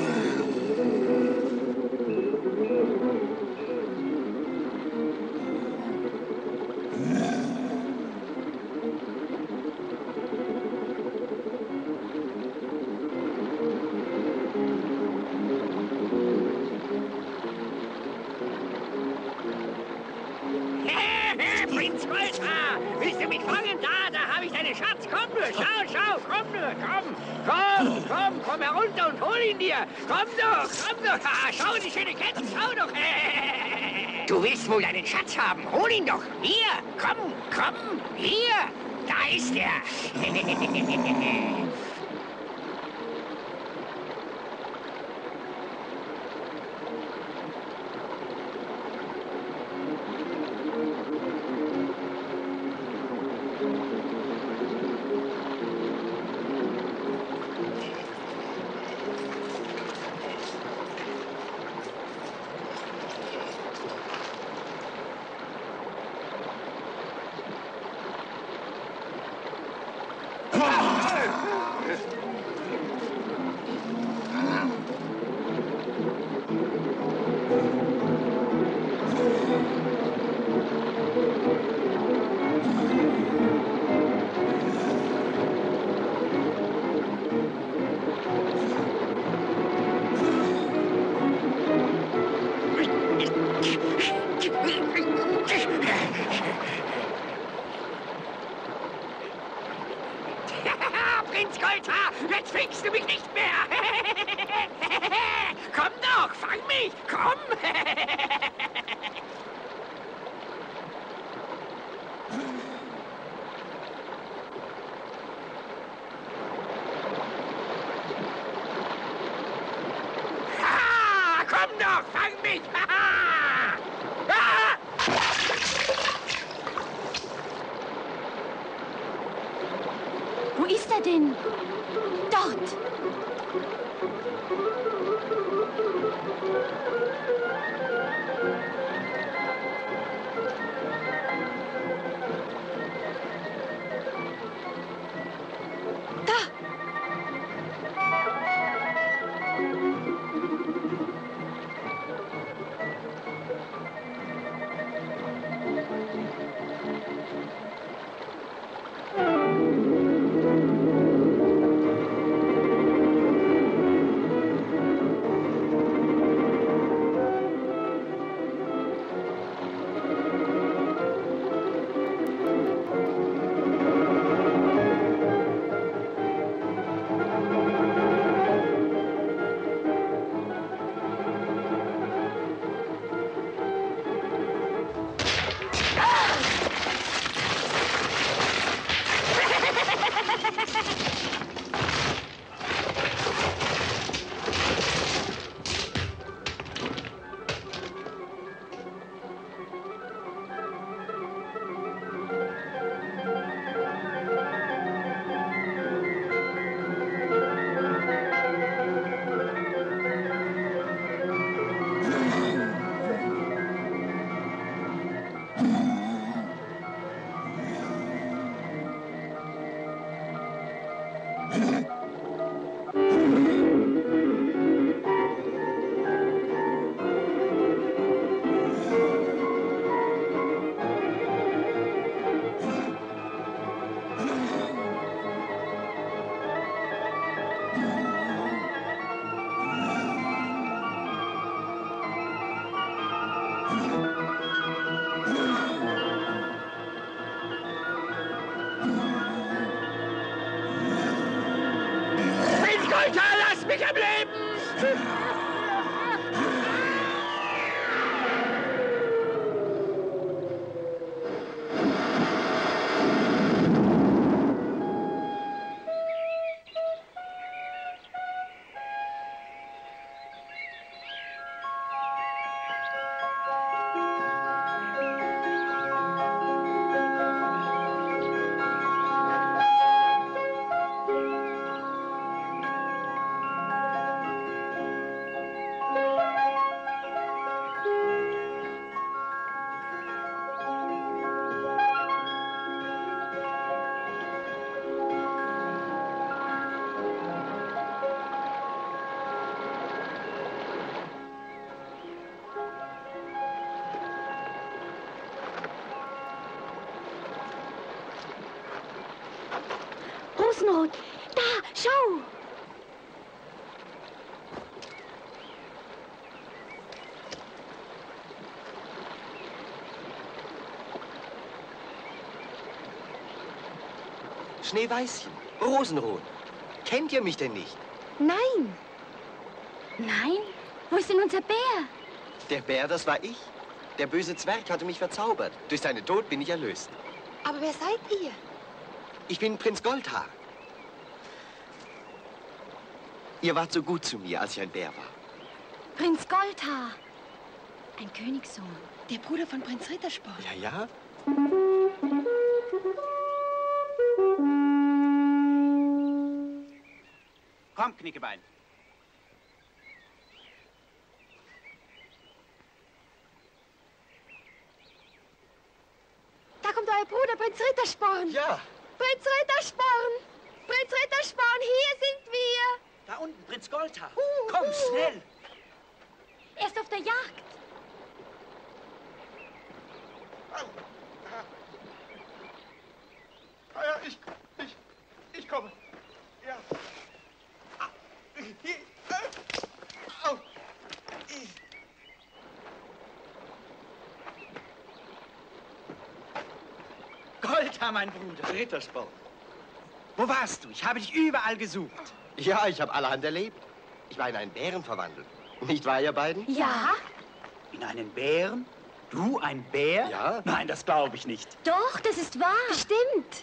[SPEAKER 2] Prinz Goldhaar! Willst du mich fangen? Da habe ich deinen Schatz. Komm nur, schau, komm nur, komm herunter und hol ihn dir. Komm doch. Ha, schau, die schöne Kette, schau doch. Du willst wohl deinen Schatz haben. Hol ihn doch. Hier, komm, hier. Da ist er.
[SPEAKER 6] Wo ist er denn? Dort.
[SPEAKER 2] Lass mich am Leben!
[SPEAKER 6] Rosenrot, da, schau!
[SPEAKER 1] Schneeweißchen, Rosenrot. Kennt ihr mich denn nicht?
[SPEAKER 9] Nein.
[SPEAKER 6] Nein? Wo ist denn unser Bär?
[SPEAKER 1] Der Bär, das war ich. Der böse Zwerg hatte mich verzaubert. Durch seinen Tod bin ich erlöst.
[SPEAKER 9] Aber wer seid ihr?
[SPEAKER 1] Ich bin Prinz Goldhaar. Ihr wart so gut zu mir, als ich ein Bär war.
[SPEAKER 6] Prinz Goldhaar. Ein Königssohn.
[SPEAKER 9] Der Bruder von Prinz Rittersporn.
[SPEAKER 1] Ja, ja?
[SPEAKER 5] Komm, Knickebein.
[SPEAKER 9] Da kommt euer Bruder, Prinz Rittersporn.
[SPEAKER 1] Ja.
[SPEAKER 9] Prinz Rittersporn. Prinz Rittersporn, hier sind wir.
[SPEAKER 5] Da unten, Prinz Goldhaar. Komm, schnell.
[SPEAKER 6] Er ist auf der Jagd.
[SPEAKER 3] Ja, ich komme. Ja. Au.
[SPEAKER 5] Goldhaar, mein Bruder.
[SPEAKER 1] Rittersporn.
[SPEAKER 5] Wo warst du? Ich habe dich überall gesucht.
[SPEAKER 1] Ja, ich habe allerhand erlebt. Ich war in einen Bären verwandelt. Nicht wahr, ihr beiden?
[SPEAKER 6] Ja?
[SPEAKER 5] In einen Bären? Du, ein Bär?
[SPEAKER 1] Ja.
[SPEAKER 5] Nein, das glaube ich nicht.
[SPEAKER 6] Doch, das ist wahr.
[SPEAKER 9] Stimmt.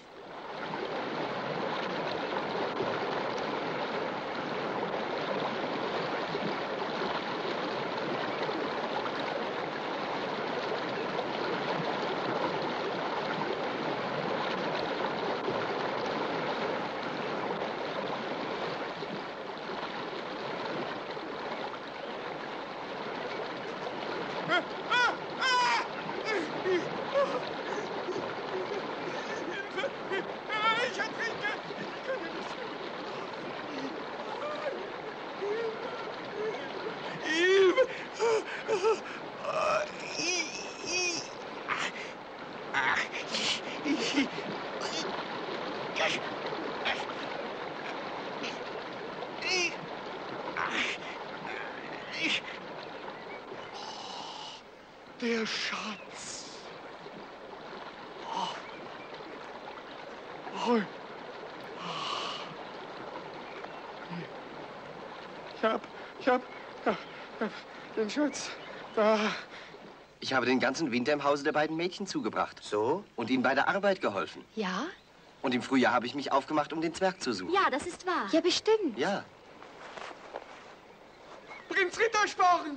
[SPEAKER 3] Der Schatz. Oh. Oh. Ich hab den Schatz da.
[SPEAKER 1] Ich habe den ganzen Winter im Hause der beiden Mädchen zugebracht.
[SPEAKER 5] So?
[SPEAKER 1] Und ihnen bei der Arbeit geholfen.
[SPEAKER 9] Ja?
[SPEAKER 1] Und im Frühjahr habe ich mich aufgemacht, um den Zwerg zu suchen.
[SPEAKER 6] Ja, das ist wahr.
[SPEAKER 9] Ja, bestimmt.
[SPEAKER 1] Ja.
[SPEAKER 3] Prinz Rittersporn!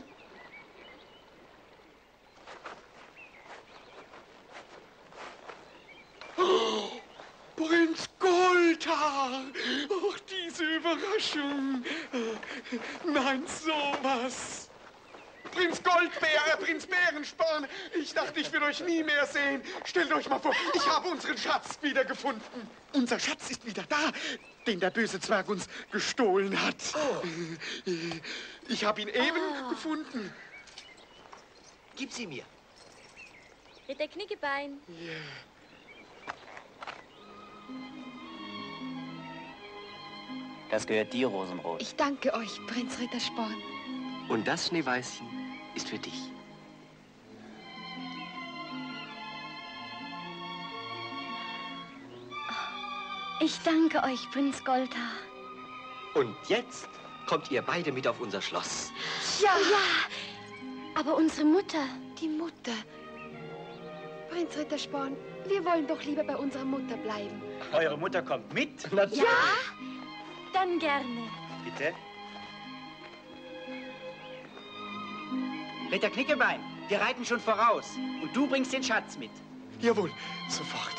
[SPEAKER 3] Oh, Prinz Goldhaar! Ach, diese Überraschung! Nein, sowas! Prinz Goldbeer, Prinz Bärensporn, ich dachte, ich würde euch nie mehr sehen. Stellt euch mal vor, ich habe unseren Schatz wiedergefunden. Unser Schatz ist wieder da, den der böse Zwerg uns gestohlen hat. Oh. Ich habe ihn eben gefunden.
[SPEAKER 1] Gib sie mir.
[SPEAKER 6] Ritter Knickebein.
[SPEAKER 3] Yeah.
[SPEAKER 5] Das gehört dir, Rosenrot.
[SPEAKER 9] Ich danke euch, Prinz Rittersporn.
[SPEAKER 1] Und das, Schneeweißchen, ist für dich.
[SPEAKER 6] Ich danke euch, Prinz Goldhaar.
[SPEAKER 1] Und jetzt kommt ihr beide mit auf unser Schloss.
[SPEAKER 9] Ja!
[SPEAKER 6] Aber unsere Mutter.
[SPEAKER 9] Die Mutter. Prinz Rittersporn, wir wollen doch lieber bei unserer Mutter bleiben.
[SPEAKER 5] Eure Mutter kommt mit?
[SPEAKER 1] Natürlich.
[SPEAKER 6] Dann gerne.
[SPEAKER 5] Bitte. Ritter Knickebein, wir reiten schon voraus. Und du bringst den Schatz mit.
[SPEAKER 3] Jawohl, sofort.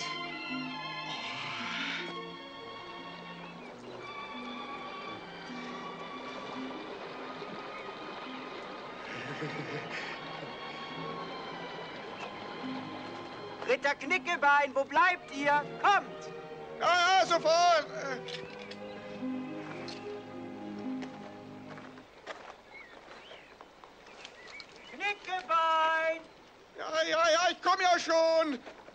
[SPEAKER 5] Ritter Knickebein, wo bleibt ihr? Kommt!
[SPEAKER 3] Ja, sofort!
[SPEAKER 5] Knickebein!
[SPEAKER 3] Ja, ich komme ja schon!